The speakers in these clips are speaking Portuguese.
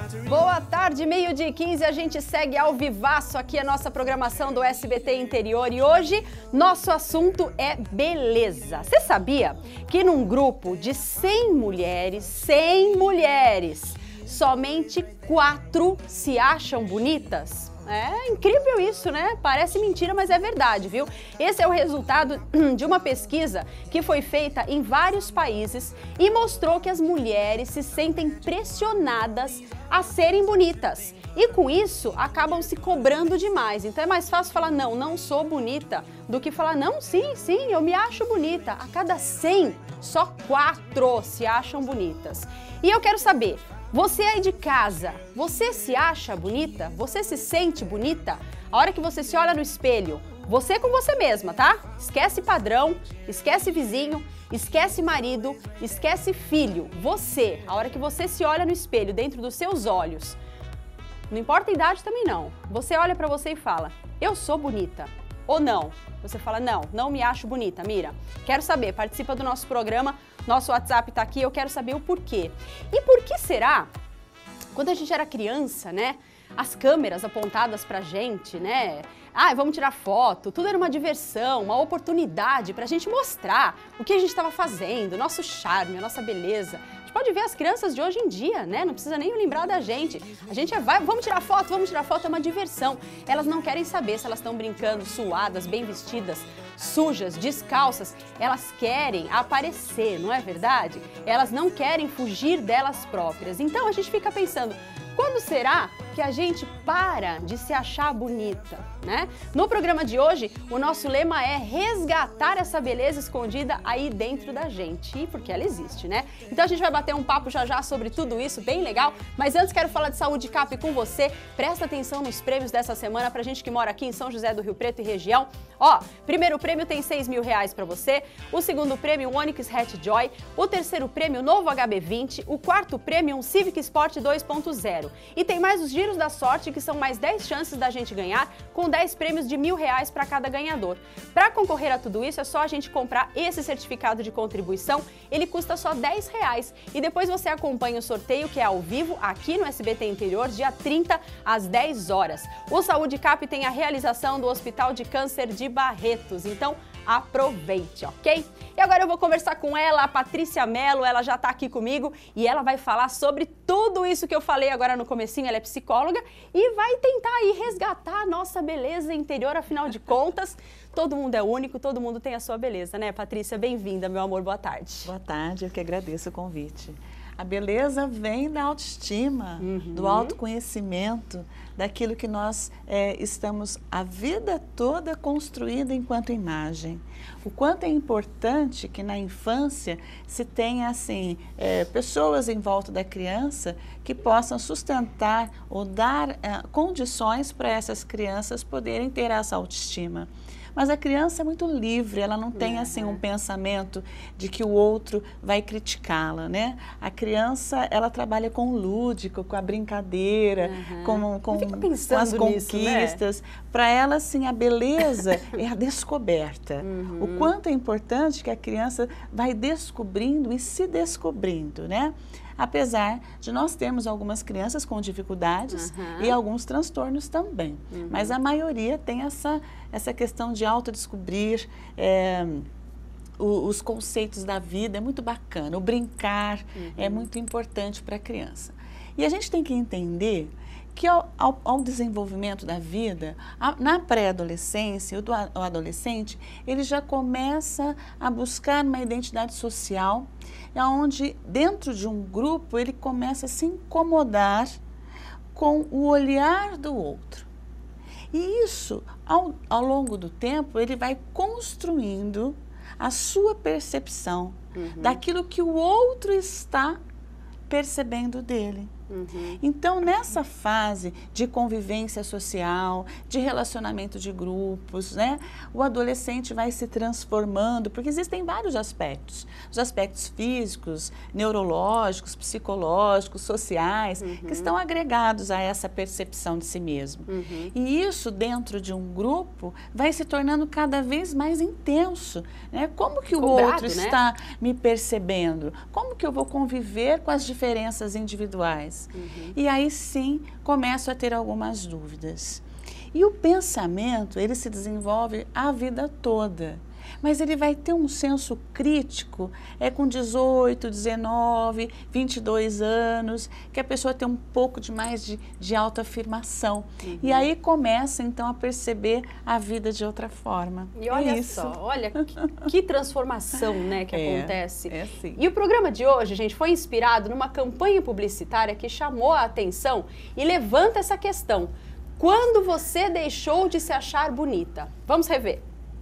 Boa tarde, 12h15, a gente segue ao vivaço aqui a nossa programação do SBT Interior e hoje nosso assunto é beleza. Você sabia que num grupo de 100 mulheres, somente 4 se acham bonitas? É incrível isso, né? Parece mentira, mas é verdade, viu? Esse é o resultado de uma pesquisa que foi feita em vários países e mostrou que as mulheres se sentem pressionadas a serem bonitas. E com isso, acabam se cobrando demais. Então é mais fácil falar, não sou bonita, do que falar, não, sim, eu me acho bonita. A cada 100, só 4 se acham bonitas. E eu quero saber, você aí de casa, você se acha bonita? Você se sente bonita? A hora que você se olha no espelho, você com você mesma, tá? Esquece padrão, esquece vizinho, esquece marido, esquece filho. Você, a hora que você se olha no espelho, dentro dos seus olhos, não importa a idade também não. Você olha pra você e fala, eu sou bonita. Ou não? Você fala, não me acho bonita, Mira. Quero saber, participa do nosso programa, nosso WhatsApp tá aqui, eu quero saber o porquê. E por que será, quando a gente era criança, né, as câmeras apontadas pra gente, né, vamos tirar foto, tudo era uma diversão, uma oportunidade pra gente mostrar o que a gente estava fazendo, nosso charme, a nossa beleza. A gente pode ver as crianças de hoje em dia, né, não precisa nem lembrar da gente. A gente vamos tirar foto, é uma diversão. Elas não querem saber se elas estão brincando suadas, bem vestidas, sujas, descalças. Elas querem aparecer, não é verdade? Elas não querem fugir delas próprias. Então a gente fica pensando, quando será que a gente para de se achar bonita, né? No programa de hoje, o nosso lema é resgatar essa beleza escondida aí dentro da gente, porque ela existe, né? Então a gente vai bater um papo já sobre tudo isso, bem legal, mas antes quero falar de Saúde Cap com você. Presta atenção nos prêmios dessa semana pra gente que mora aqui em São José do Rio Preto e região. Ó, primeiro prêmio tem R$6 mil pra você, o segundo prêmio um Onix Hatch Joy, o terceiro prêmio novo HB20, o quarto prêmio um Civic Sport 2.0. E tem mais os giros da sorte, que são mais 10 chances da gente ganhar, com 10 prêmios de R$1.000 para cada ganhador. Para concorrer a tudo isso, é só a gente comprar esse certificado de contribuição, ele custa só R$10. E depois você acompanha o sorteio, que é ao vivo, aqui no SBT Interior, dia 30, às 10 horas. O Saúde Cap tem a realização do Hospital de Câncer de Barretos, então aproveite, ok? E agora eu vou conversar com ela, a Patrícia Mello, ela já tá aqui comigo e ela vai falar sobre tudo isso que eu falei agora no comecinho. Ela é psicóloga e vai tentar aí resgatar a nossa beleza interior, afinal de contas, todo mundo é único, todo mundo tem a sua beleza, né, Patrícia? Bem-vinda, meu amor, boa tarde. Boa tarde, eu que agradeço o convite. A beleza vem da autoestima, do autoconhecimento, daquilo que nós estamos a vida toda construindo enquanto imagem. O quanto é importante que na infância se tenha assim, pessoas em volta da criança que possam sustentar ou dar condições para essas crianças poderem ter essa autoestima. Mas a criança é muito livre, ela não tem assim um pensamento de que o outro vai criticá-la, né? A criança, ela trabalha com o lúdico, com a brincadeira, com as conquistas. Né? Para ela, assim, a beleza é a descoberta. O quanto é importante que a criança vai descobrindo e se descobrindo, né? Apesar de nós termos algumas crianças com dificuldades e alguns transtornos também. Mas a maioria tem essa questão de autodescobrir os conceitos da vida, é muito bacana. O brincar é muito importante para a criança. E a gente tem que entender que ao desenvolvimento da vida, na pré-adolescência, o adolescente, ele já começa a buscar uma identidade social, onde dentro de um grupo ele começa a se incomodar com o olhar do outro. E isso, ao longo do tempo, ele vai construindo a sua percepção daquilo que o outro está percebendo dele. Então, nessa fase de convivência social, de relacionamento de grupos, né, o adolescente vai se transformando, porque existem vários aspectos. Os aspectos físicos, neurológicos, psicológicos, sociais, que estão agregados a essa percepção de si mesmo. E isso, dentro de um grupo, vai se tornando cada vez mais intenso. Né? Como que o outro está me percebendo? Como que eu vou conviver com as diferenças individuais? pessoas. E aí sim, começo a ter algumas dúvidas. E o pensamento, ele se desenvolve a vida toda. Mas ele vai ter um senso crítico, com 18, 19, 22 anos, que a pessoa tem um pouco de autoafirmação. E aí começa, então, a perceber a vida de outra forma. E olha só, olha que transformação, né, que acontece. Sim. E o programa de hoje, gente, foi inspirado numa campanha publicitária que chamou a atenção e levanta essa questão. Quando você deixou de se achar bonita? Vamos rever.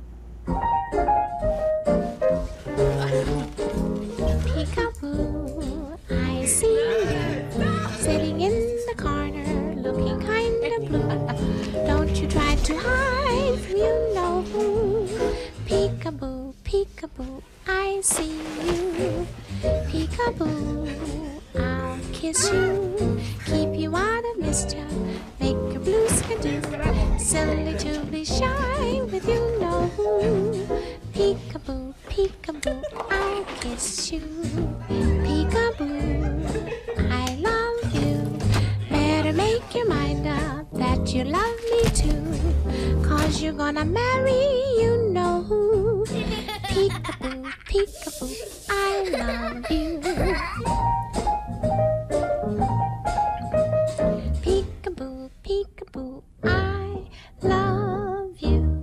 Peekaboo, I see you sitting in the corner, looking kind of blue. Don't you try to hide, you know who. Peekaboo, peekaboo, I see you. Peekaboo, I'll kiss you, keep you out of mischief, make your blue skin do. Silly to be shy with you know who. Peekaboo, peekaboo, I'll kiss you. Peekaboo, I love you. Better make your mind up that you love me too, 'cause you're gonna marry you know who. Peekaboo, peekaboo, I love you. Peekaboo, peekaboo, I love you.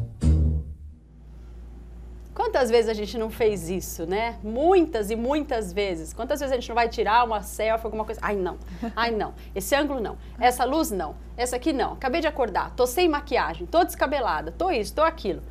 Quantas vezes a gente não fez isso, né? Muitas e muitas vezes. Quantas vezes a gente não vai tirar uma selfie, alguma coisa? Ai, não. Esse ângulo não. Essa luz não. Essa aqui não. Acabei de acordar. Tô sem maquiagem. Tô descabelada. Tô isso, tô aquilo.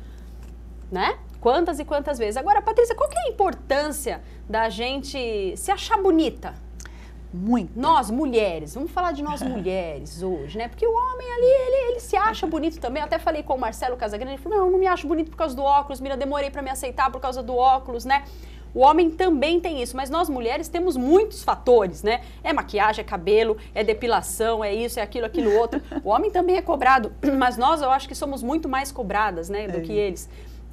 Né? Quantas e quantas vezes. Agora, Patrícia, qual que é a importância da gente se achar bonita? Muito. Nós, mulheres, vamos falar de nós mulheres hoje, né? Porque o homem ali, ele se acha bonito também. Eu até falei com o Marcelo Casagrande, ele falou, não, eu não me acho bonito por causa do óculos, Mira, demorei para me aceitar por causa do óculos, né? O homem também tem isso, mas nós mulheres temos muitos fatores, né? É maquiagem, é cabelo, é depilação, é isso, é aquilo, aquilo outro. O homem também é cobrado, mas nós, eu acho que somos muito mais cobradas, né, do que eles.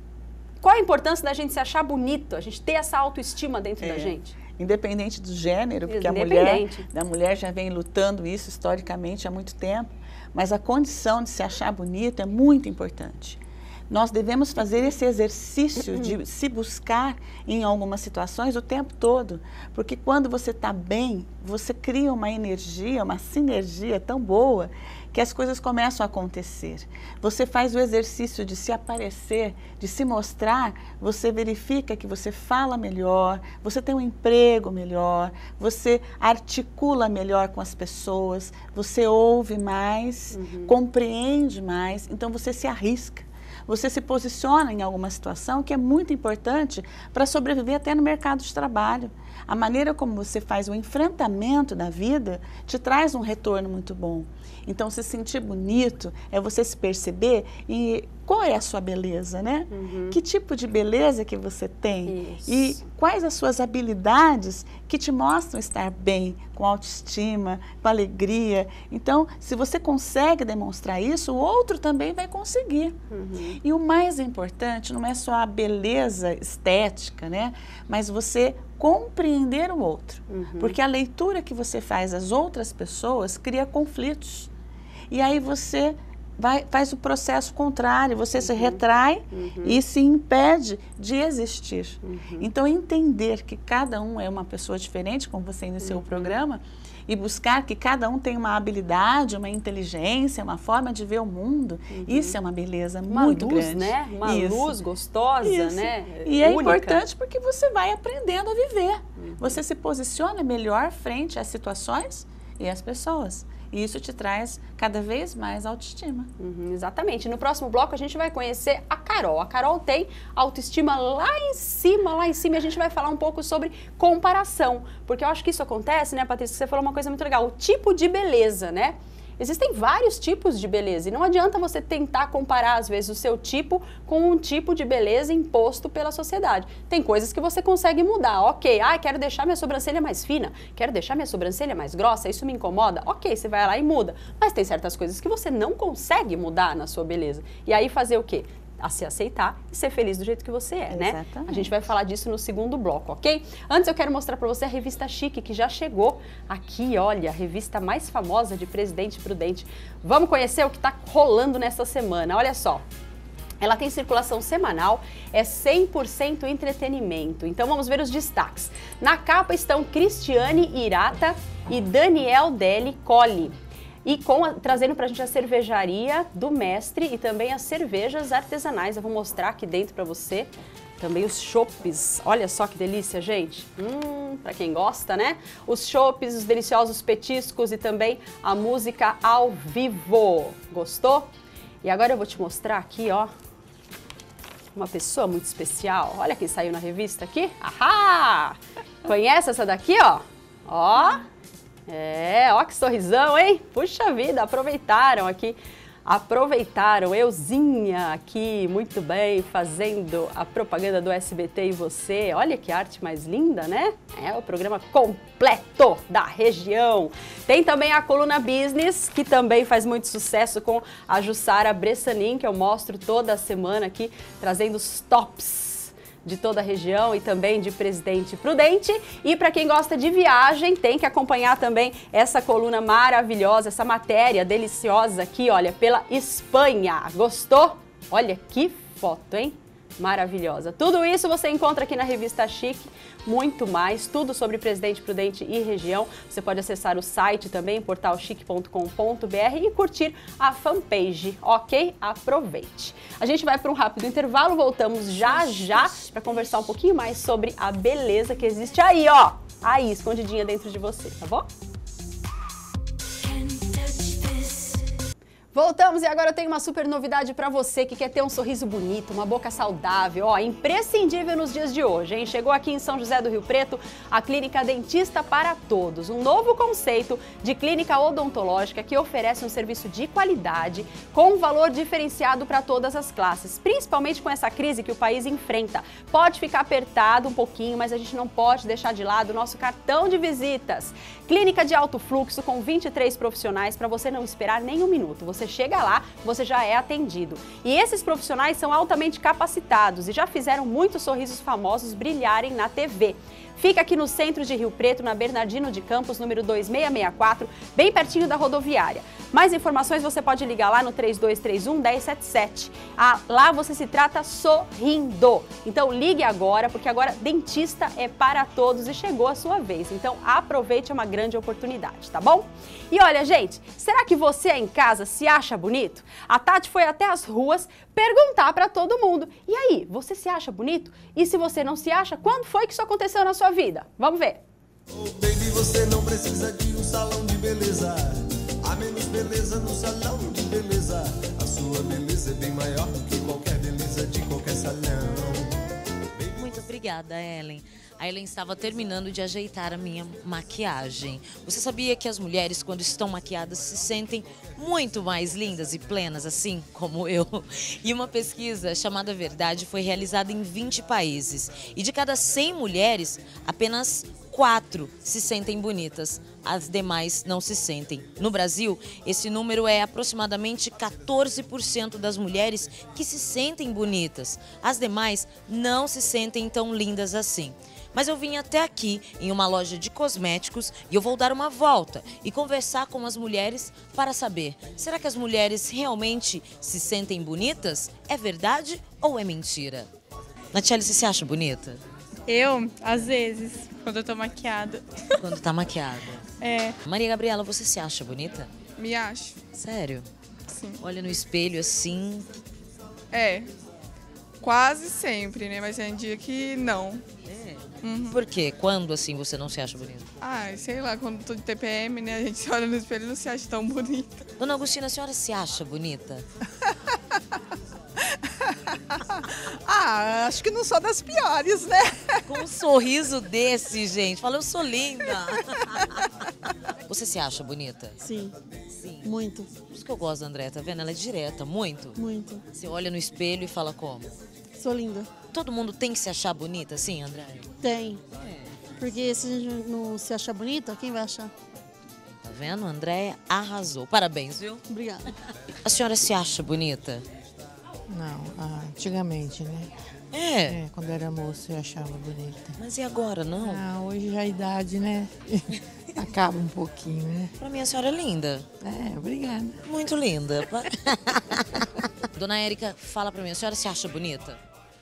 Qual a importância da gente se achar bonito, a gente ter essa autoestima dentro da gente? Independente do gênero, porque a mulher já vem lutando isso historicamente há muito tempo, mas a condição de se achar bonito é muito importante. Nós devemos fazer esse exercício de se buscar em algumas situações o tempo todo, porque quando você está bem, você cria uma energia, uma sinergia tão boa que as coisas começam a acontecer. Você faz o exercício de se aparecer, de se mostrar, você verifica que você fala melhor, você tem um emprego melhor, você articula melhor com as pessoas, você ouve mais, compreende mais, então você se arrisca. Você se posiciona em alguma situação que é muito importante para sobreviver até no mercado de trabalho. A maneira como você faz o enfrentamento da vida te traz um retorno muito bom. Então, se sentir bonito é você se perceber e qual é a sua beleza, né? Que tipo de beleza que você tem? Isso. E quais as suas habilidades que te mostram estar bem, com autoestima, com alegria. Então, se você consegue demonstrar isso, o outro também vai conseguir. E o mais importante não é só a beleza estética, né? Mas você compreender o outro. Porque a leitura que você faz das outras pessoas cria conflitos. E aí você faz o processo contrário, você se retrai e se impede de existir. Então, entender que cada um é uma pessoa diferente, como você iniciou o programa, e buscar que cada um tem uma habilidade, uma inteligência, uma forma de ver o mundo, isso é uma beleza muito grande. Né? Uma luz gostosa, né? E é importante porque você vai aprendendo a viver. Você se posiciona melhor frente às situações e às pessoas. E isso te traz cada vez mais autoestima. Exatamente. No próximo bloco a gente vai conhecer a Carol. A Carol tem autoestima lá em cima, e a gente vai falar um pouco sobre comparação. Porque eu acho que isso acontece, né, Patrícia? Você falou uma coisa muito legal, o tipo de beleza, né? Existem vários tipos de beleza e não adianta você tentar comparar, às vezes, o seu tipo com um tipo de beleza imposto pela sociedade. Tem coisas que você consegue mudar. Ok, quero deixar minha sobrancelha mais fina, quero deixar minha sobrancelha mais grossa, isso me incomoda. Ok, você vai lá e muda. Mas tem certas coisas que você não consegue mudar na sua beleza. E aí fazer o quê? a se aceitar e ser feliz do jeito que você é, né? Exatamente. A gente vai falar disso no segundo bloco, ok? Antes eu quero mostrar para você a revista Chique, que já chegou aqui, olha, a revista mais famosa de Presidente Prudente. Vamos conhecer o que está rolando nessa semana, olha só. Ela tem circulação semanal, é 100% entretenimento. Então vamos ver os destaques. Na capa estão Cristiane Hirata e Daniel Deli Colli. E trazendo pra gente a cervejaria do mestre e também as cervejas artesanais. Eu vou mostrar aqui dentro pra você. Também os chopes. Olha só que delícia, gente. Pra quem gosta, né? Os chopes, os deliciosos petiscos e também a música ao vivo. Gostou? E agora eu vou te mostrar aqui, ó, uma pessoa muito especial. Olha quem saiu na revista aqui. Ahá! Conhece essa daqui, ó? Ó! Ó que sorrisão, hein? Puxa vida, aproveitaram aqui. Aproveitaram, Euzinha aqui, muito bem, fazendo a propaganda do SBT e você. Olha que arte mais linda, né? É o programa completo da região. Tem também a coluna Business, que também faz muito sucesso com a Jussara Bressanin, que eu mostro toda semana aqui, trazendo os tops de toda a região e também de Presidente Prudente. E para quem gosta de viagem, tem que acompanhar também essa coluna maravilhosa, essa matéria deliciosa aqui, olha, pela Espanha. Gostou? Olha que foto, hein? Maravilhosa. Tudo isso você encontra aqui na revista Chique, muito mais, tudo sobre Presidente Prudente e região. Você pode acessar o site também, portalchique.com.br e curtir a fanpage, ok? Aproveite. A gente vai para um rápido intervalo, voltamos já para conversar um pouquinho mais sobre a beleza que existe aí, ó, aí, escondidinha dentro de você, tá bom? Voltamos e agora eu tenho uma super novidade para você que quer ter um sorriso bonito, uma boca saudável, ó, imprescindível nos dias de hoje, hein? Chegou aqui em São José do Rio Preto a Clínica Dentista para Todos, um novo conceito de clínica odontológica que oferece um serviço de qualidade com um valor diferenciado para todas as classes, principalmente com essa crise que o país enfrenta. Pode ficar apertado um pouquinho, mas a gente não pode deixar de lado o nosso cartão de visitas. Clínica de alto fluxo com 23 profissionais para você não esperar nem um minuto. Você chega lá, você já é atendido. E esses profissionais são altamente capacitados e já fizeram muitos sorrisos famosos brilharem na TV. Fica aqui no centro de Rio Preto, na Bernardino de Campos, número 2664, bem pertinho da rodoviária. Mais informações você pode ligar lá no 3231-1077. Lá você se trata sorrindo. Então ligue agora, porque agora dentista é para todos e chegou a sua vez. Então aproveite, é uma grande oportunidade, tá bom? E olha, gente, será que você aí em casa se acha bonito? A Tati foi até as ruas perguntar para todo mundo. E aí, você se acha bonito? E se você não se acha, quando foi que isso aconteceu na sua vida? Vamos ver. Oh, baby, você não precisa de um salão de beleza. Há menos beleza no salão de beleza. A sua beleza é bem maior do que qualquer beleza de qualquer salão. Muito obrigada, Ellen. A Ellen estava terminando de ajeitar a minha maquiagem. Você sabia que as mulheres, quando estão maquiadas, se sentem muito mais lindas e plenas, assim como eu? E uma pesquisa chamada Verdade foi realizada em 20 países. E de cada 100 mulheres, apenas 4 se sentem bonitas, as demais não se sentem. No Brasil, esse número é aproximadamente 14% das mulheres que se sentem bonitas. As demais não se sentem tão lindas assim. Mas eu vim até aqui, em uma loja de cosméticos, e eu vou dar uma volta e conversar com as mulheres para saber, será que as mulheres realmente se sentem bonitas? É verdade ou é mentira? Natiele, você se acha bonita? Eu, às vezes, quando eu tô maquiada. Quando tá maquiada? É. Maria Gabriela, você se acha bonita? Me acho. Sério? Sim. Olha no espelho assim. É. Quase sempre, né? Mas tem dia que não. É. Uhum. Por quê? Quando assim você não se acha bonita? Ah, sei lá, quando tô de TPM, né? A gente se olha no espelho e não se acha tão bonita. Dona Agostina, a senhora se acha bonita? Ah, acho que não sou das piores, né? Com um sorriso desse, gente. Fala, eu sou linda. Você se acha bonita? Sim, Sim. muito, Por isso que eu gosto da André, tá vendo? Ela é direta, muito. muito. Você olha no espelho e fala como? Sou linda. Todo mundo tem que se achar bonita, sim, André? Tem. Porque se a gente não se achar bonita, quem vai achar? Tá vendo? André arrasou. Parabéns, viu? Obrigada. A senhora se acha bonita? Não, antigamente, né? Quando era moça eu achava bonita. Mas e agora, não? Ah, hoje já a idade, né? Acaba um pouquinho, né? Pra mim a senhora é linda. Obrigada. Muito linda. Dona Érica, fala pra mim, a senhora se acha bonita?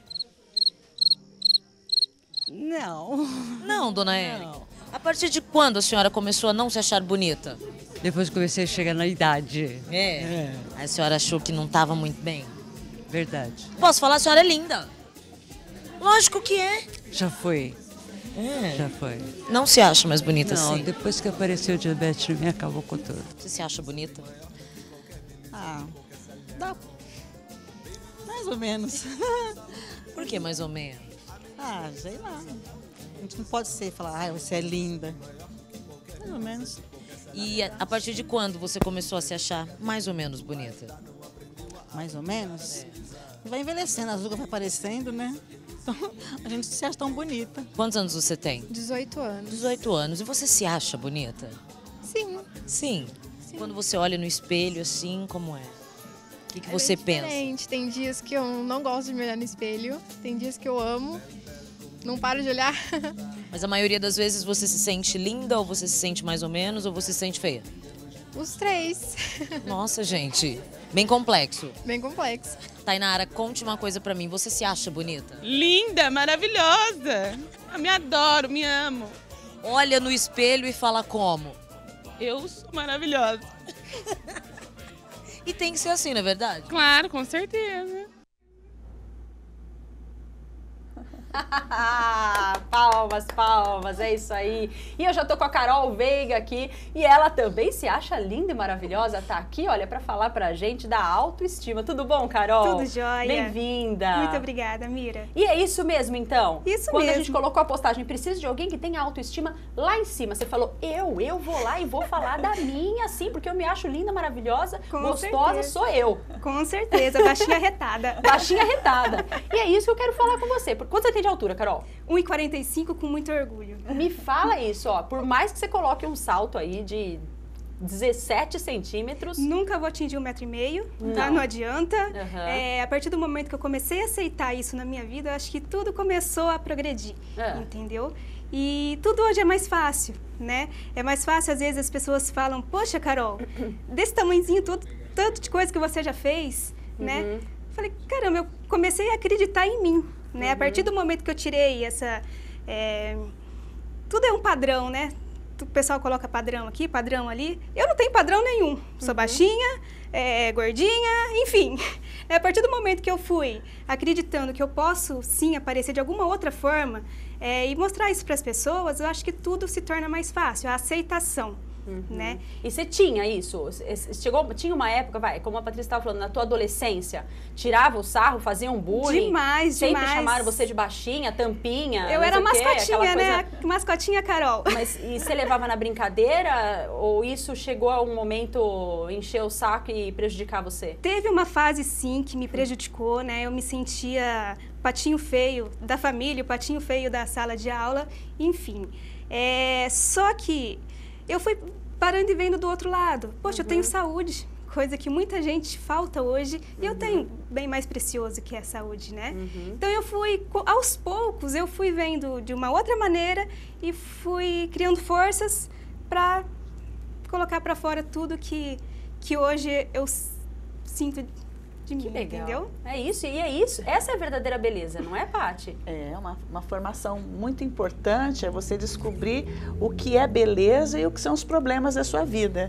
Não. Não, dona Érica? A partir de quando a senhora começou a não se achar bonita? Depois que comecei a chegar na idade. A senhora achou que não estava muito bem? Verdade. Posso falar, a senhora é linda. Lógico que é. Já foi. Já foi. Não se acha mais bonita Não, assim? depois que apareceu o diabetes, me acabou com tudo. Você se acha bonita? Dá mais ou menos. Por que mais ou menos? Sei lá. A gente não pode falar, você é linda. Mais ou menos. E a partir de quando você começou a se achar mais ou menos bonita? Mais ou menos? Vai envelhecendo, as rugas vai aparecendo, né? Então, a gente se acha tão bonita. Quantos anos você tem? 18 anos. 18 anos. E você se acha bonita? Sim. Sim. Quando você olha no espelho, assim, como é? O que você pensa? Diferente. Tem dias que eu não gosto de me olhar no espelho. Tem dias que eu amo. Não paro de olhar. Mas a maioria das vezes você se sente linda, ou você se sente mais ou menos, ou você se sente feia? Os três. Nossa, gente. Bem complexo. Bem complexo. Tainara, conte uma coisa pra mim. Você se acha bonita? Linda, maravilhosa. Eu me adoro, me amo. Olha no espelho e fala como? Eu sou maravilhosa. E tem que ser assim, não é verdade? Claro, com certeza. Palmas, palmas, é isso aí. E eu já tô com a Carol Veiga aqui e ela também se acha linda e maravilhosa. Tá aqui, olha, pra falar pra gente da autoestima. Tudo bom, Carol? Tudo jóia. Bem-vinda. Muito obrigada, Mira. E é isso mesmo, então? Isso Quando mesmo. a gente colocou a postagem, precisa de alguém que tenha autoestima lá em cima. Você falou, eu vou lá e vou falar da minha, sim, porque eu me acho linda, maravilhosa, Com gostosa, certeza. sou eu. Com certeza, baixinha retada. Baixinha retada. E é isso que eu quero falar com você. Quanto você tem de altura, Carol? 1,45 com muito orgulho. Me fala isso, ó. Por mais que você coloque um salto aí de 17 centímetros... Nunca vou atingir 1,5 m, tá? Não adianta. Uhum. A partir do momento que eu comecei a aceitar isso na minha vida, eu acho que tudo começou a progredir, entendeu? E tudo hoje é mais fácil, né? É mais fácil, às vezes, as pessoas falam, poxa, Carol, desse tamanhozinho, tanto de coisa que você já fez, né? Falei, caramba, eu comecei a acreditar em mim, né? A partir do momento que eu tirei essa... tudo é um padrão, né? O pessoal coloca padrão aqui, padrão ali. Eu não tenho padrão nenhum. Sou baixinha, gordinha, enfim. A partir do momento que eu fui acreditando que eu posso, sim, aparecer de alguma outra forma e mostrar isso para as pessoas, eu acho que tudo se torna mais fácil. A aceitação. Né? E você tinha isso? Tinha uma época, como a Patrícia estava falando, na tua adolescência, tirava o sarro, fazia um bullying? Demais, Sempre demais. chamaram você de baixinha, tampinha? Eu era mascotinha, né? Mascotinha Carol. Mas e você levava na brincadeira? Ou isso chegou a um momento encher o saco e prejudicar você? Teve uma fase, sim, que me prejudicou, né? Eu me sentia patinho feio da família, o patinho feio da sala de aula, enfim. Só que eu fui parando e vendo do outro lado. Poxa, eu tenho saúde, coisa que muita gente falta hoje. E eu tenho bem mais precioso que a saúde, né? Então eu fui, aos poucos, eu fui vendo de uma outra maneira e fui criando forças para colocar para fora tudo que hoje eu sinto de mim, entendeu? É isso, e é isso. Essa é a verdadeira beleza, não é, Paty? É uma formação muito importante, é você descobrir o que é beleza e o que são os problemas da sua vida.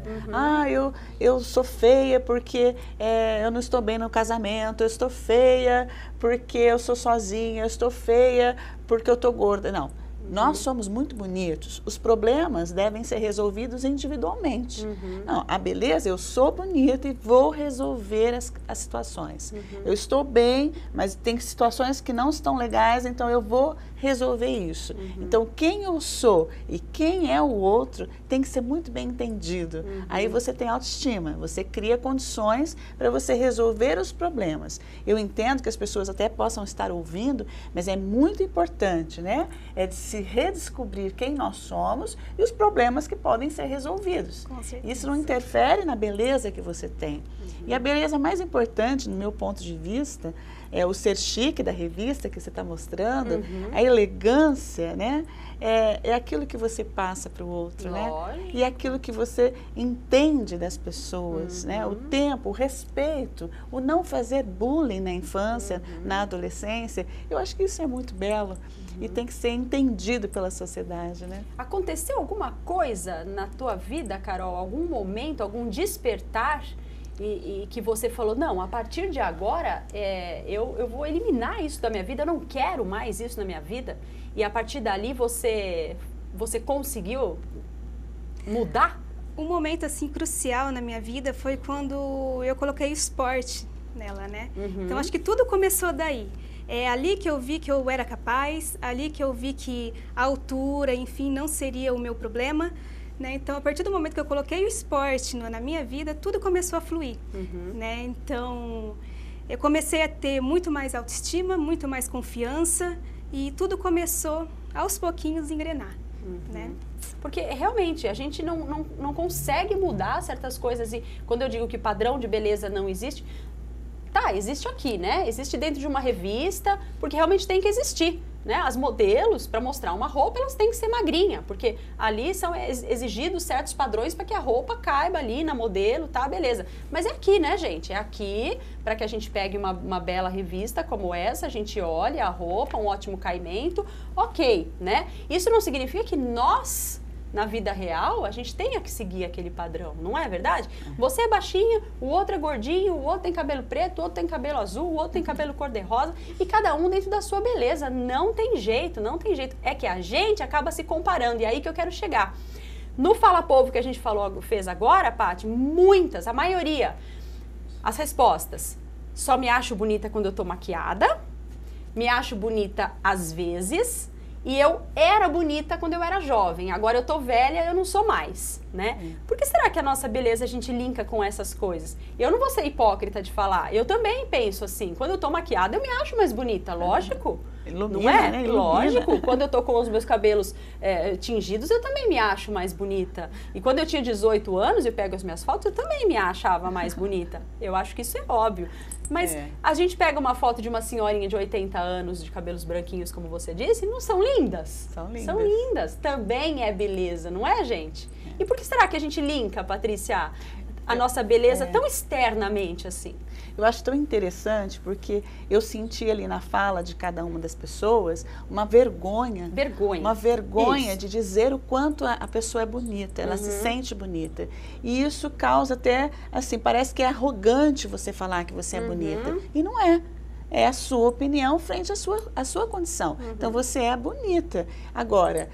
Eu sou feia porque eu não estou bem no casamento, eu estou feia porque eu sou sozinha, eu estou feia porque eu estou gorda. Não. Nós somos muito bonitos, os problemas devem ser resolvidos individualmente. Não, a beleza, eu sou bonita e vou resolver as situações. Eu estou bem, mas tem situações que não estão legais, então eu vou resolver isso. Então, quem eu sou e quem é o outro tem que ser muito bem entendido. Aí você tem autoestima, você cria condições para você resolver os problemas. Eu entendo que as pessoas até possam estar ouvindo, mas é muito importante, né? É de se se redescobrir quem nós somos e os problemas que podem ser resolvidos. Com certeza. Isso não interfere na beleza que você tem. E a beleza mais importante, no meu ponto de vista, é o ser chique da revista que você está mostrando, a elegância, né? É aquilo que você passa para o outro, né? E é aquilo que você entende das pessoas, né? O tempo, o respeito, o não fazer bullying na infância, na adolescência. Eu acho que isso é muito belo e tem que ser entendido pela sociedade, né? Aconteceu alguma coisa na tua vida, Carol? Algum momento, algum despertar e que você falou, não, a partir de agora eu vou eliminar isso da minha vida, eu não quero mais isso na minha vida. E a partir dali você conseguiu mudar? Um momento assim crucial na minha vida foi quando eu coloquei o esporte nela, né? Então acho que tudo começou daí. É ali que eu vi que eu era capaz, ali que eu vi que a altura, enfim, não seria o meu problema. Né? Então, a partir do momento que eu coloquei o esporte na minha vida, tudo começou a fluir. Né? Então, eu comecei a ter muito mais autoestima, muito mais confiança e tudo começou, aos pouquinhos, a engrenar. Né? Porque, realmente, a gente não consegue mudar certas coisas e quando eu digo que padrão de beleza não existe, tá, existe aqui, né? Existe dentro de uma revista, porque realmente tem que existir. Né? As modelos, para mostrar uma roupa, elas têm que ser magrinha, porque ali são exigidos certos padrões para que a roupa caiba ali na modelo, tá? Beleza. Mas é aqui, né, gente? É aqui para que a gente pegue uma bela revista como essa, a gente olhe a roupa, um ótimo caimento, ok, né? Isso não significa que nós, na vida real, a gente tenha que seguir aquele padrão, não é verdade? Você é baixinha, o outro é gordinho, o outro tem cabelo preto, o outro tem cabelo azul, o outro tem cabelo cor-de-rosa e cada um dentro da sua beleza. Não tem jeito, não tem jeito. É que a gente acaba se comparando e é aí que eu quero chegar. No Fala Povo que a gente fez agora, Paty, a maioria, as respostas. Só me acho bonita quando eu tô maquiada, me acho bonita às vezes. E eu era bonita quando eu era jovem, agora eu tô velha, eu não sou mais, né? Por que será que a nossa beleza a gente linka com essas coisas? Eu não vou ser hipócrita de falar, eu também penso assim, quando eu tô maquiada eu me acho mais bonita, lógico. Ilumina, não é? Né? Ilumina. Lógico, quando eu tô com os meus cabelos tingidos, eu também me acho mais bonita. E quando eu tinha 18 anos e pego as minhas fotos, eu também me achava mais bonita. Eu acho que isso é óbvio. Mas a gente pega uma foto de uma senhorinha de 80 anos, de cabelos branquinhos, como você disse, e não são lindas? São lindas. São lindas. Também é beleza, não é, gente? E por que será que a gente linka, Patrícia, a nossa beleza tão externamente assim? Eu acho tão interessante porque eu senti ali na fala de cada uma das pessoas uma vergonha. Uma vergonha de dizer o quanto a pessoa é bonita, ela se sente bonita. E isso causa até, assim, parece que é arrogante você falar que você é bonita. E não é. É a sua opinião frente à sua condição. Então, você é bonita. Agora,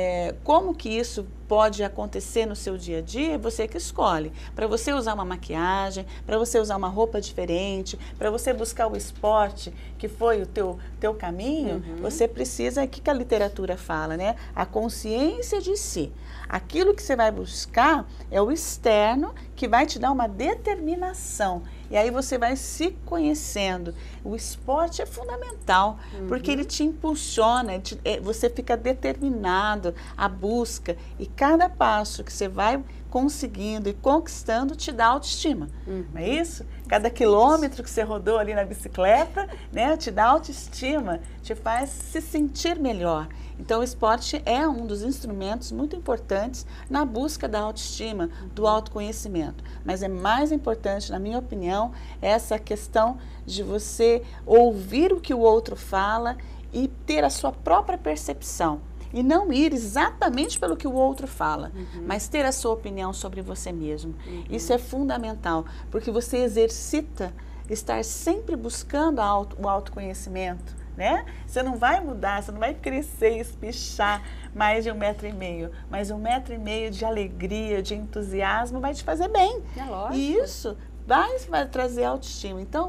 como que isso pode acontecer no seu dia a dia? Você que escolhe. Para você usar uma maquiagem, para você usar uma roupa diferente, para você buscar o esporte que foi o teu caminho, você precisa, o que a literatura fala, né? A consciência de si. Aquilo que você vai buscar é o externo que vai te dar uma determinação. E aí você vai se conhecendo. O esporte é fundamental, porque ele te impulsiona, você fica determinado à busca. E cada passo que você vai conseguindo e conquistando te dá autoestima. Não é isso? Cada quilômetro que você rodou ali na bicicleta, né, te dá autoestima, te faz se sentir melhor. Então, o esporte é um dos instrumentos muito importantes na busca da autoestima, do autoconhecimento. Mas é mais importante, na minha opinião, essa questão de você ouvir o que o outro fala e ter a sua própria percepção. E não ir exatamente pelo que o outro fala, mas ter a sua opinião sobre você mesmo. Isso é fundamental, porque você exercita estar sempre buscando o autoconhecimento. Né? Você não vai mudar, você não vai crescer e espichar mais de 1,5 m, mas 1,5 m de alegria, de entusiasmo vai te fazer bem. É lógico. E isso vai trazer autoestima. Então,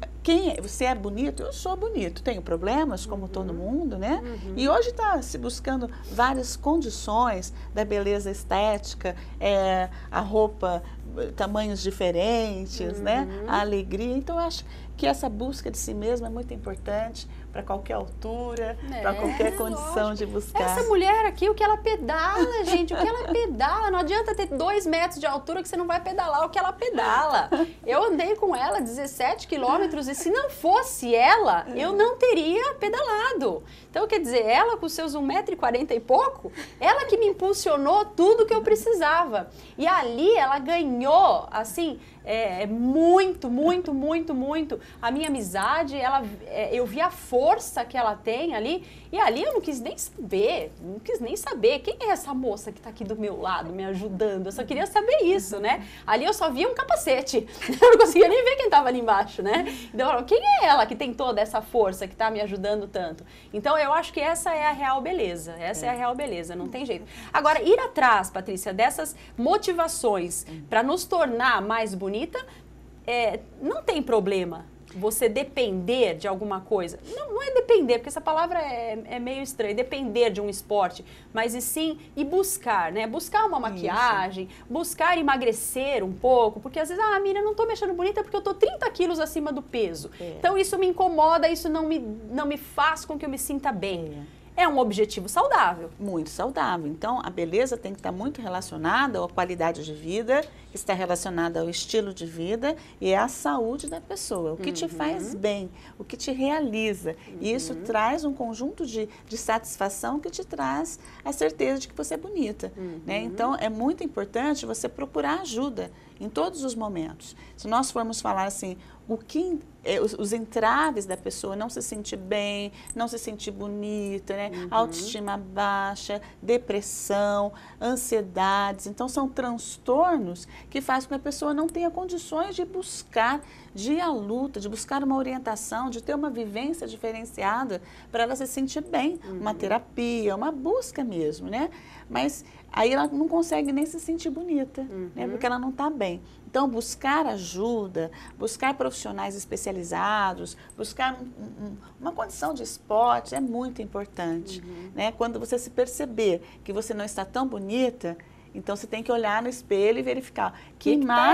você é bonito? Eu sou bonito. Tenho problemas, como todo mundo, né? E hoje está se buscando várias condições da beleza estética, a roupa, tamanhos diferentes, né? A alegria. Então, eu acho que essa busca de si mesmo é muito importante, para qualquer altura, para qualquer condição de buscar. Essa mulher aqui, o que ela pedala, gente, o que ela pedala, não adianta ter 2 metros de altura que você não vai pedalar o que ela pedala. Eu andei com ela 17 quilômetros e se não fosse ela, eu não teria pedalado. Então, quer dizer, ela com seus 1,40 m e pouco, ela que me impulsionou tudo que eu precisava. E ali ela ganhou, assim, muito a minha amizade, eu vi a força que ela tem ali, e ali eu não quis nem saber quem é essa moça que tá aqui do meu lado me ajudando, eu só queria saber isso, né? Ali eu só via um capacete, eu não conseguia nem ver quem tava ali embaixo, né? Então, quem é ela que tem toda essa força que tá me ajudando tanto? Então, eu acho que essa é a real beleza, é a real beleza, não tem jeito. Agora, ir atrás, Patrícia, dessas motivações para nos tornar mais bonita, não tem problema você depender de alguma coisa. Não é depender, porque essa palavra é meio estranha, depender de um esporte, mas e sim buscar, né? Buscar uma maquiagem, buscar emagrecer um pouco, porque às vezes, Miriam, não tô me achando bonita porque eu tô 30 quilos acima do peso. Então isso me incomoda, isso não me faz com que eu me sinta bem. É um objetivo saudável. Muito saudável. Então, a beleza tem que estar muito relacionada à qualidade de vida, está relacionada ao estilo de vida e à saúde da pessoa. O que te faz bem, o que te realiza. E isso traz um conjunto de satisfação que te traz a certeza de que você é bonita. Né? Então, é muito importante você procurar ajuda em todos os momentos. Se nós formos falar assim, os entraves da pessoa, não se sentir bem, não se sentir bonita, né? Autoestima baixa, depressão, ansiedades. Então, são transtornos que fazem com que a pessoa não tenha condições de buscar, de ir à luta, de buscar uma orientação, de ter uma vivência diferenciada para ela se sentir bem. Uma terapia, uma busca mesmo, né? Mas aí ela não consegue nem se sentir bonita, né? Porque ela não está bem. Então, buscar ajuda, buscar profissionais especializados, buscar uma condição de esporte é muito importante. Né? Quando você se perceber que você não está tão bonita, então você tem que olhar no espelho e verificar que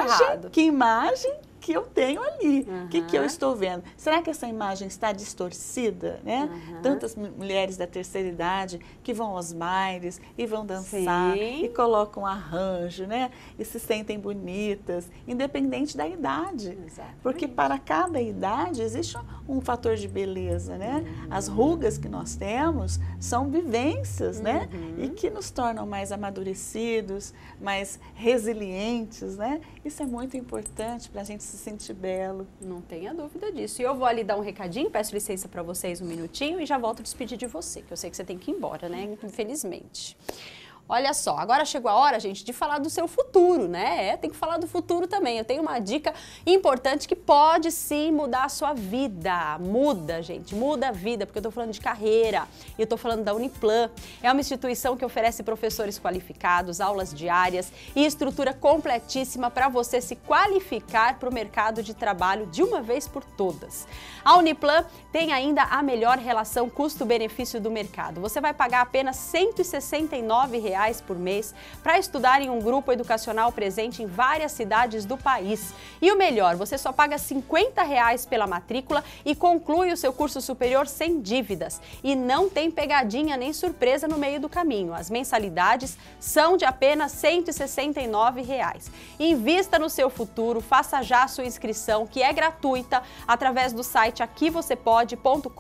imagem que eu tenho ali, o que eu estou vendo. Será que essa imagem está distorcida, né? Tantas mulheres da terceira idade que vão aos bailes e vão dançar e colocam arranjo, né? E se sentem bonitas, independente da idade. Porque para cada idade existe um fator de beleza, né? As rugas que nós temos são vivências, né? E que nos tornam mais amadurecidos, mais resilientes, né? Isso é muito importante para a gente se sentir belo. Não tenha dúvida disso. E eu vou ali dar um recadinho, peço licença para vocês um minutinho e já volto a despedir de você, que eu sei que você tem que ir embora, né? Infelizmente. Olha só, agora chegou a hora, gente, de falar do seu futuro, né? Tem que falar do futuro também. Eu tenho uma dica importante que pode sim mudar a sua vida. Muda, gente, muda a vida, porque eu tô falando de carreira e eu tô falando da Uniplan. É uma instituição que oferece professores qualificados, aulas diárias e estrutura completíssima para você se qualificar para o mercado de trabalho de uma vez por todas. A Uniplan tem ainda a melhor relação custo-benefício do mercado. Você vai pagar apenas R$ 169,00 por mês para estudar em um grupo educacional presente em várias cidades do país. E o melhor, você só paga R$ 50,00 pela matrícula e conclui o seu curso superior sem dívidas. E não tem pegadinha nem surpresa no meio do caminho. As mensalidades são de apenas R$ 169,00. Invista no seu futuro, faça já a sua inscrição, que é gratuita, através do site aquivocêpode.com.br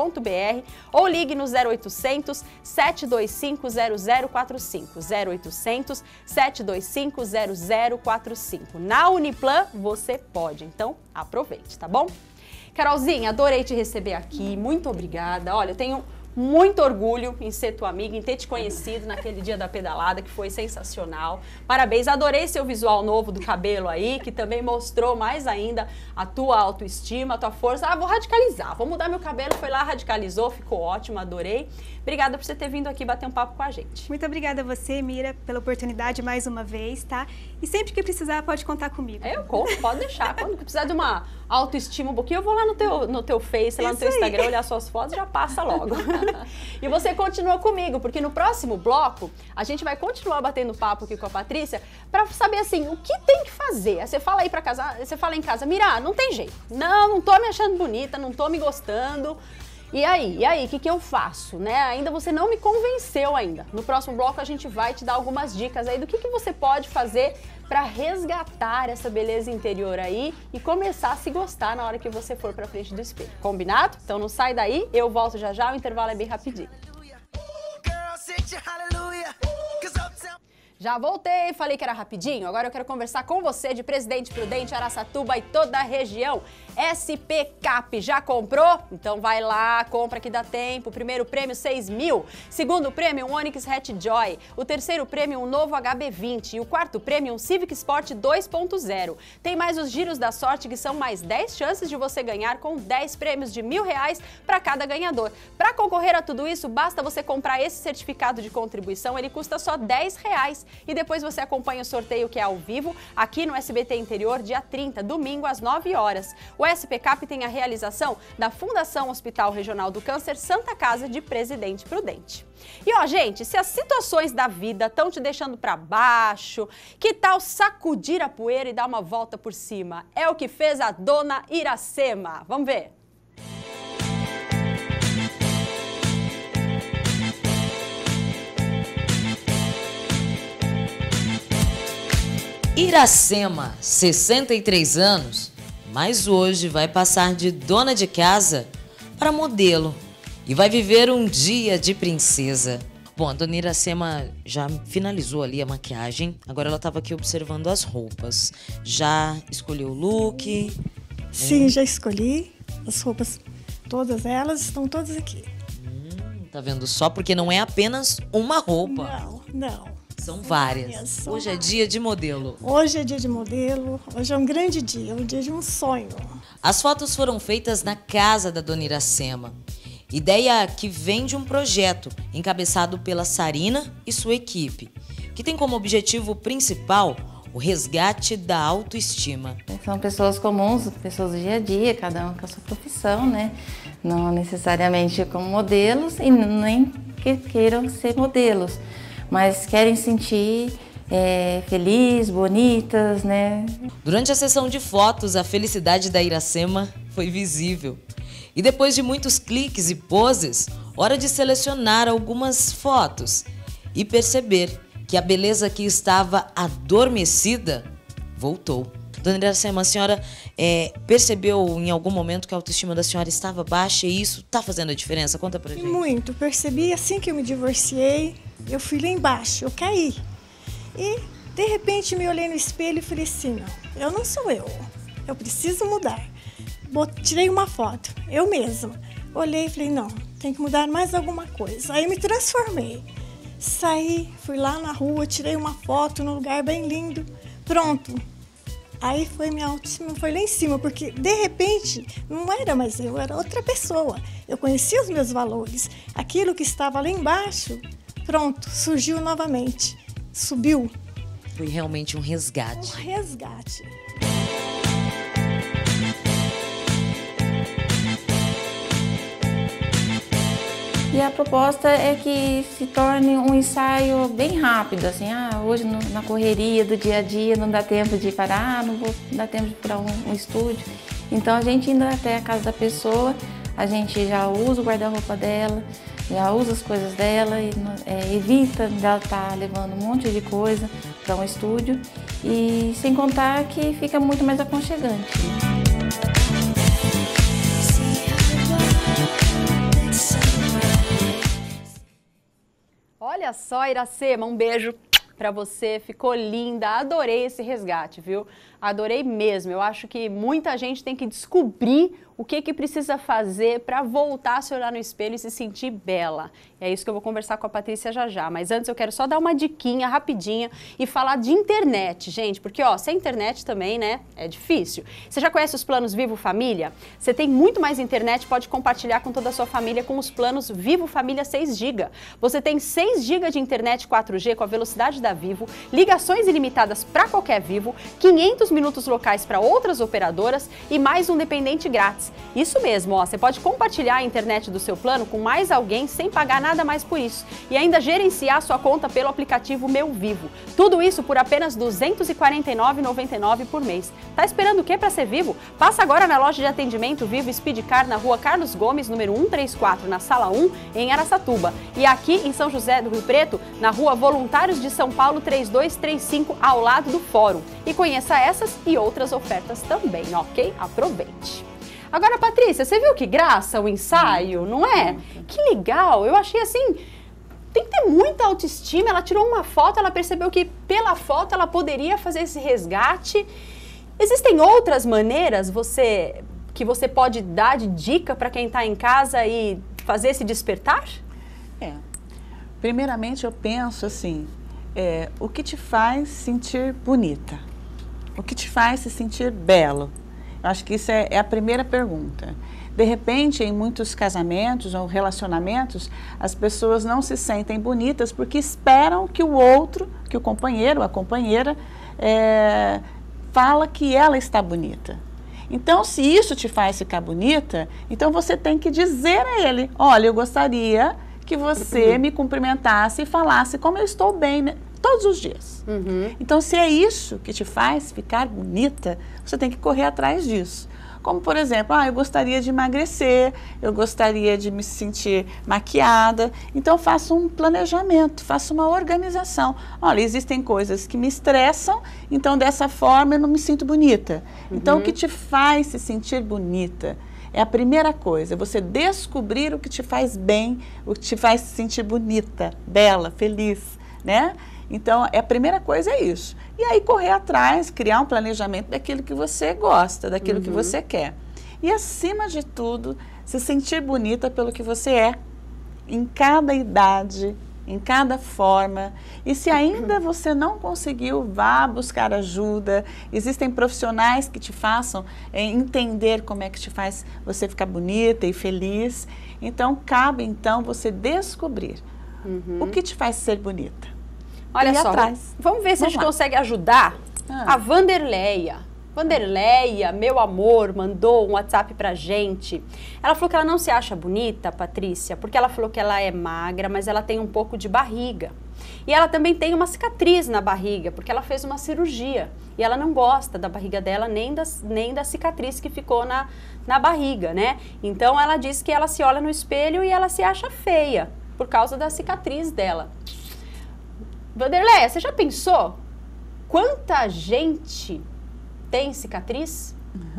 ou ligue no 0800 725 0045. 0800 725 0045. Na Uniplan você pode, então aproveite, tá bom? Carolzinha, adorei te receber aqui, muito obrigada. Olha, eu tenho muito orgulho em ser tua amiga, em ter te conhecido naquele dia da pedalada, que foi sensacional. Parabéns, adorei seu visual novo do cabelo aí, que também mostrou mais ainda a tua autoestima, a tua força. Vou radicalizar, vou mudar meu cabelo, foi lá, radicalizou, ficou ótimo, adorei. Obrigada por você ter vindo aqui bater um papo com a gente. Muito obrigada a você, Mira, pela oportunidade mais uma vez, tá? E sempre que precisar, pode contar comigo. Eu conto, pode deixar. Quando precisar de uma autoestima um pouquinho, eu vou lá no teu Face, lá no teu Instagram, olhar suas fotos, já passa logo. E você continua comigo, porque no próximo bloco, a gente vai continuar batendo papo aqui com a Patrícia, para saber assim, o que tem que fazer. Você fala aí para casa, você fala em casa, Mira, não tem jeito. Não tô me achando bonita, não tô me gostando. E aí, o que eu faço, né? Ainda você não me convenceu ainda. No próximo bloco a gente vai te dar algumas dicas aí do que você pode fazer para resgatar essa beleza interior aí e começar a se gostar na hora que você for pra frente do espelho. Combinado? Então não sai daí, eu volto já já, o intervalo é bem rapidinho. Já voltei, falei que era rapidinho, agora eu quero conversar com você de Presidente Prudente, Araçatuba e toda a região. SP Cap, já comprou? Então vai lá, compra que dá tempo. Primeiro prêmio, 6 mil. Segundo prêmio, um Onix Hatch Joy. O terceiro prêmio, um novo HB20. E o quarto prêmio, um Civic Sport 2.0. Tem mais os giros da sorte, que são mais 10 chances de você ganhar com 10 prêmios de R$1.000 para cada ganhador. Para concorrer a tudo isso, basta você comprar esse certificado de contribuição, ele custa só R$10. E depois você acompanha o sorteio que é ao vivo, aqui no SBT Interior, dia 30, domingo, às 9 horas. O SP Cap tem a realização da Fundação Hospital Regional do Câncer Santa Casa de Presidente Prudente. E ó, gente, se as situações da vida estão te deixando para baixo, que tal sacudir a poeira e dar uma volta por cima? É o que fez a dona Iracema. Vamos ver. Iracema, 63 anos, mas hoje vai passar de dona de casa para modelo e vai viver um dia de princesa. Bom, a dona Iracema já finalizou ali a maquiagem, agora ela estava aqui observando as roupas. Já escolheu o look? Sim, já escolhi. As roupas, todas elas estão todas aqui. Tá vendo só? Porque não é apenas uma roupa. Não. São várias. Hoje é dia de modelo. Hoje é dia de modelo, hoje é um grande dia, um dia de um sonho. As fotos foram feitas na casa da dona Iracema. Ideia que vem de um projeto encabeçado pela Sarina e sua equipe, que tem como objetivo principal o resgate da autoestima. São pessoas comuns, pessoas do dia a dia, cada um com a sua profissão, né? Não necessariamente como modelos e nem que queiram ser modelos, mas querem sentir feliz, bonitas, né? Durante a sessão de fotos, a felicidade da Iracema foi visível. E depois de muitos cliques e poses, hora de selecionar algumas fotos e perceber que a beleza que estava adormecida voltou. Dona Iracema, a senhora percebeu em algum momento que a autoestima da senhora estava baixa e isso está fazendo a diferença? Conta pra gente. Muito. Percebi assim que eu me divorciei, eu fui lá embaixo, eu caí. E, de repente, me olhei no espelho e falei assim, não, eu não sou eu preciso mudar. Tirei uma foto, eu mesma. Olhei e falei, não, tem que mudar mais alguma coisa. Aí eu me transformei. Saí, fui lá na rua, tirei uma foto num lugar bem lindo. Pronto. Aí foi minha autoestima, foi lá em cima, porque de repente não era mais eu, era outra pessoa. Eu conhecia os meus valores. Aquilo que estava lá embaixo, pronto, surgiu novamente. Subiu. Foi realmente um resgate. Um resgate. E a proposta é que se torne um ensaio bem rápido, assim, hoje na correria do dia a dia não dá tempo de parar, não vou dar tempo de procurar um estúdio. Então a gente indo até a casa da pessoa, a gente já usa o guarda-roupa dela, já usa as coisas dela, e, evita dela estar levando um monte de coisa para um estúdio e sem contar que fica muito mais aconchegante. Olha só, Iracema, um beijo pra você, ficou linda, adorei esse resgate, viu? Adorei mesmo, eu acho que muita gente tem que descobrir o que precisa fazer para voltar a se olhar no espelho e se sentir bela. É isso que eu vou conversar com a Patrícia já já, mas antes eu quero só dar uma diquinha rapidinha e falar de internet, gente, porque ó, sem internet também, né, é difícil. Você já conhece os planos Vivo Família? Você tem muito mais internet, pode compartilhar com toda a sua família com os planos Vivo Família 6 GB. Você tem 6 GB de internet 4G com a velocidade da Vivo, ligações ilimitadas para qualquer Vivo, 500 minutos locais para outras operadoras e mais um dependente grátis. Isso mesmo, ó, você pode compartilhar a internet do seu plano com mais alguém sem pagar nada mais por isso. E ainda gerenciar sua conta pelo aplicativo Meu Vivo. Tudo isso por apenas R$ 249,99 por mês. Tá esperando o que para ser Vivo? Passa agora na loja de atendimento Vivo Speedcar na rua Carlos Gomes, número 134, na sala 1, em Araçatuba. E aqui em São José do Rio Preto, na rua Voluntários de São Paulo 3235, ao lado do Fórum. E conheça essas e outras ofertas também, ok? Aproveite! Agora, Patrícia, você viu que graça o ensaio, não é? Que legal! Eu achei assim, tem que ter muita autoestima. Ela tirou uma foto, ela percebeu que pela foto ela poderia fazer esse resgate. Existem outras maneiras que você pode dar de dica para quem está em casa e fazer esse despertar? Primeiramente eu penso assim, o que te faz sentir bonita? O que te faz se sentir belo? Eu acho que isso é a primeira pergunta. De repente, em muitos casamentos ou relacionamentos, as pessoas não se sentem bonitas porque esperam que o outro, que o companheiro ou a companheira, fala que ela está bonita. Então, se isso te faz ficar bonita, então você tem que dizer a ele, olha, eu gostaria que você me cumprimentasse e falasse como eu estou bem, né, todos os dias. Então, se é isso que te faz ficar bonita, você tem que correr atrás disso. Como, por exemplo, eu gostaria de emagrecer, eu gostaria de me sentir maquiada. Então, faça um planejamento, faça uma organização. Olha, existem coisas que me estressam, então, dessa forma, eu não me sinto bonita. Então, o que te faz se sentir bonita? É a primeira coisa, você descobrir o que te faz bem, o que te faz se sentir bonita, bela, feliz, né? Então, a primeira coisa é isso. E aí, correr atrás, criar um planejamento daquilo que você gosta, daquilo que você quer. E, acima de tudo, se sentir bonita pelo que você é, em cada idade, em cada forma. E se ainda você não conseguiu, vá buscar ajuda. Existem profissionais que te façam entender como é que te faz você ficar bonita e feliz. Então, cabe, então, você descobrir o que te faz ser bonita. Olha só, vamos ver se a gente consegue ajudar a Vanderleia. Vanderleia, meu amor, mandou um WhatsApp pra gente. Ela falou que ela não se acha bonita, Patrícia, porque ela falou que ela é magra, mas ela tem um pouco de barriga. E ela também tem uma cicatriz na barriga, porque ela fez uma cirurgia. E ela não gosta da barriga dela, nem da cicatriz que ficou na barriga, né? Então ela diz que ela se olha no espelho e ela se acha feia, por causa da cicatriz dela. Vanderleia, você já pensou quanta gente tem cicatriz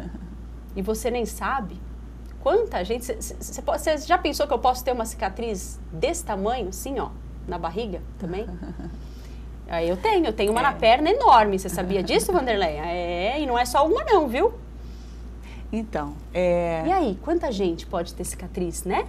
e você nem sabe? Quanta gente? Você já pensou que eu posso ter uma cicatriz desse tamanho, assim, ó, na barriga também? Aí eu tenho uma na perna enorme. Você sabia disso, Vanderleia? E não é só uma não, viu? Então, E aí, quanta gente pode ter cicatriz, né?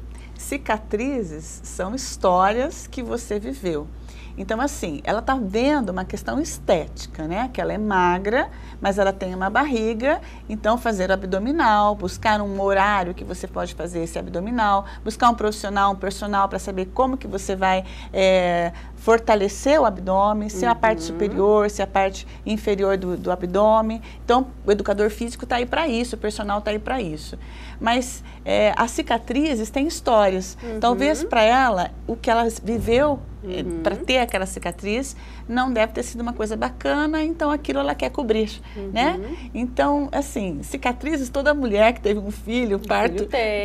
Cicatrizes são histórias que você viveu. Então, assim, ela está vendo uma questão estética, né? Que ela é magra, mas ela tem uma barriga. Então, fazer o abdominal, buscar um horário que você pode fazer esse abdominal, buscar um profissional, um personal para saber como que você vai fortalecer o abdômen, se é a parte superior, se é a parte inferior do abdômen. Então, o educador físico está aí para isso, o personal está aí para isso. Mas as cicatrizes têm histórias. Talvez para ela, o que ela viveu para ter aquela cicatriz não deve ter sido uma coisa bacana, então aquilo ela quer cobrir, né? Então, assim, cicatrizes, toda mulher que teve um filho, parto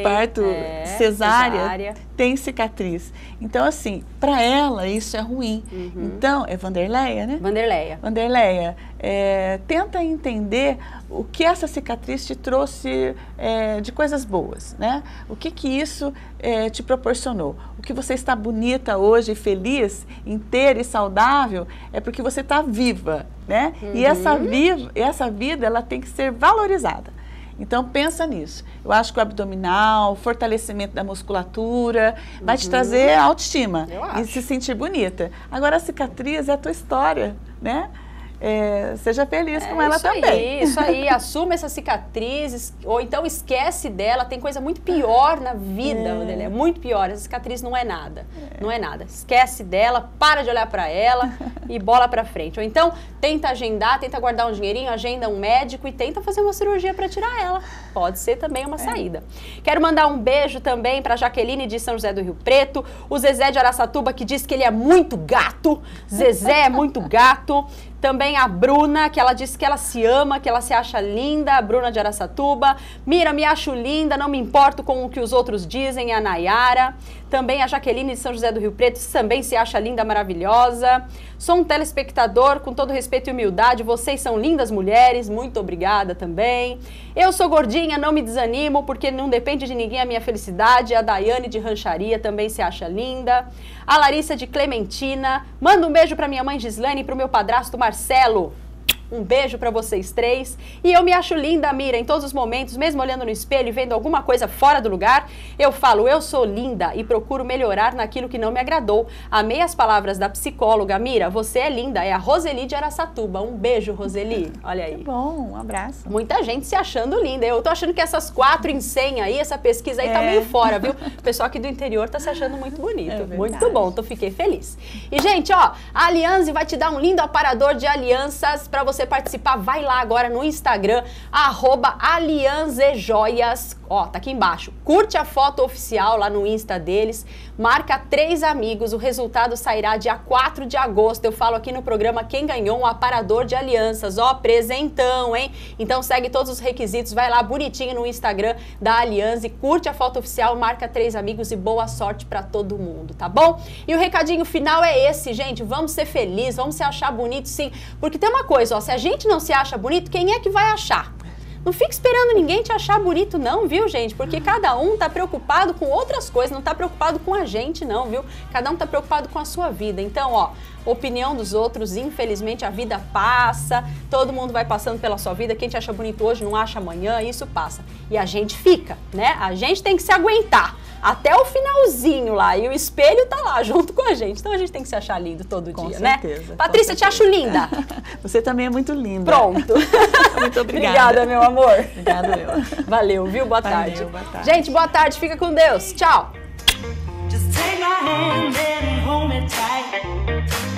cesárea, tem cicatriz. Então, assim, para ela isso é ruim. Então, é Vanderleia, né? Vanderleia, tenta entender o que essa cicatriz te trouxe de coisas boas, né? O que isso te proporcionou. O que você está bonita hoje, feliz, inteira e saudável, é porque você está viva, né? E essa vida, ela tem que ser valorizada. Então, pensa nisso. Eu acho que o abdominal, o fortalecimento da musculatura, vai te trazer autoestima e se sentir bonita. Agora, a cicatriz é a tua história, né? seja feliz com ela também. Isso aí, assuma essas cicatrizes, ou então esquece dela, tem coisa muito pior na vida, é muito pior, essa cicatriz não é nada, não é nada. Esquece dela, para de olhar para ela e bola para frente. Ou então, tenta agendar, tenta guardar um dinheirinho, agenda um médico e tenta fazer uma cirurgia para tirar ela. Pode ser também uma saída. Quero mandar um beijo também para Jaqueline de São José do Rio Preto, o Zezé de Araçatuba, que diz que ele é muito gato, Zezé é muito gato. Também a Bruna, que ela disse que ela se ama, que ela se acha linda, a Bruna de Araçatuba. Mira, me acho linda, não me importo com o que os outros dizem, a Nayara. Também a Jaqueline de São José do Rio Preto, também se acha linda, maravilhosa. Sou um telespectador, com todo respeito e humildade, vocês são lindas mulheres, muito obrigada também. Eu sou gordinha, não me desanimo, porque não depende de ninguém a minha felicidade. A Daiane de Rancharia também se acha linda. A Larissa de Clementina, manda um beijo pra minha mãe Gislane e pro meu padrasto Marcelo. Um beijo pra vocês três. E eu me acho linda, Mira, em todos os momentos, mesmo olhando no espelho e vendo alguma coisa fora do lugar, eu falo, eu sou linda e procuro melhorar naquilo que não me agradou. Amei as palavras da psicóloga. Mira, você é linda, é a Roseli de Araçatuba. Um beijo, Roseli. Olha aí. Que bom, um abraço. Muita gente se achando linda. Eu tô achando que essas 4 em 100 aí, essa pesquisa aí tá meio fora, viu? O pessoal aqui do interior tá se achando muito bonito. Muito bom, fiquei feliz. E, gente, ó, a Alianze vai te dar um lindo aparador de alianças pra você participar. Vai lá agora no Instagram, @alianzejoias. Ó, tá aqui embaixo. Curte a foto oficial lá no Insta deles, marca 3 amigos, o resultado sairá dia 4 de agosto. Eu falo aqui no programa quem ganhou um aparador de alianças. Ó, presentão, hein? Então segue todos os requisitos, vai lá bonitinho no Instagram da Alianze, curte a foto oficial, marca 3 amigos e boa sorte pra todo mundo, tá bom? E o recadinho final é esse, gente, vamos ser felizes, vamos se achar bonito sim, porque tem uma coisa, ó, se a gente não se acha bonito, quem é que vai achar? Não fica esperando ninguém te achar bonito não, viu, gente? Porque cada um tá preocupado com outras coisas, não tá preocupado com a gente não, viu? Cada um tá preocupado com a sua vida. Então, ó, opinião dos outros, infelizmente a vida passa, todo mundo vai passando pela sua vida, quem te acha bonito hoje não acha amanhã, isso passa. E a gente fica, né? A gente tem que se aguentar até o finalzinho lá, e o espelho tá lá junto com a gente, então a gente tem que se achar lindo todo dia, né? Patrícia, te acho linda. Você também é muito linda. Pronto. Muito obrigada. Obrigada, meu amor. Obrigado, eu. Valeu, viu? Boa tarde. Boa tarde. Gente, boa tarde, fica com Deus. Tchau. Just take my hand and hold me tight.